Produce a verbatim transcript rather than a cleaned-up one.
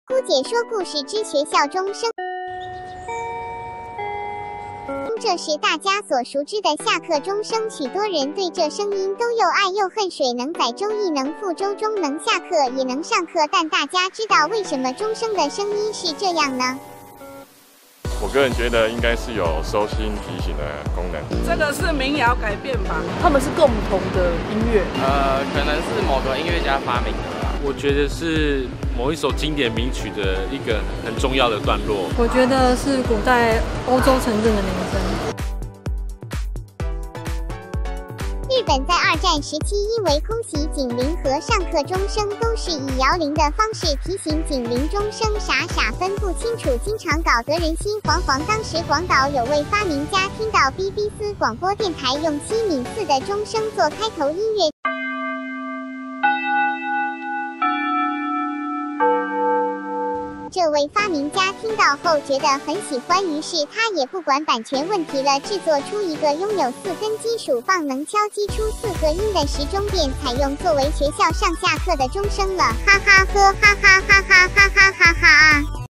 姑姐说故事之学校钟声，这是大家所熟知的下课钟声，许多人对这声音都又爱又恨。水能载舟，亦能覆舟，钟能下课也能上课，但大家知道为什么钟声的声音是这样呢？ 我个人觉得应该是有收心提醒的功能。 这个是民谣改变吧？ 他们是共同的音乐， 呃，可能是某个音乐家发明的吧。 我觉得是某一首经典名曲的一个很重要的段落。 我觉得是古代欧洲城镇的铃声。 日本在二战时期，因为空袭警铃和上课钟声都是以摇铃的方式提醒警铃钟声，傻傻分不清楚，经常搞得人心惶惶。当时广岛有位发明家听到 B B C 广播电台用七米四的钟声做开头音乐，这位发明家听到后觉得很喜欢，于是他也不管版权问题了，制作出一个拥有四根金属棒能敲击出四个音的时钟，便采用作为学校上下课的钟声了。哈哈呵，哈哈哈哈哈哈哈哈啊！